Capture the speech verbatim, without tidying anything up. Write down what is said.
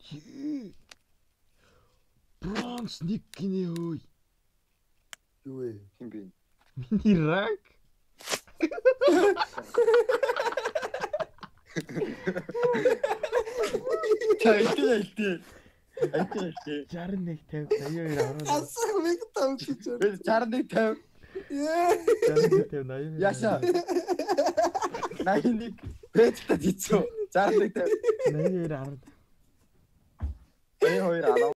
Bronx нэг гинэ хөөе. Юу вэ? Хин бэ? Миний рак. Тайтай альтэй. Альтэй альтэй. шестьдесят нэг пятьдесят аяа аваад. Асах нэг тавч гэж. Би шестьдесят нэг пятьдесят. шестьдесят нэг пятьдесят аяа. Яша. ninety пэцтэй дицүү. шестьдесят нэг пятьдесят. ninety аваад. Эй хоёр аа.